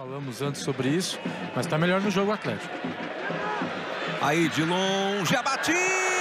Falamos antes sobre isso, mas está melhor no jogo Atlético. Aí de longe a batida!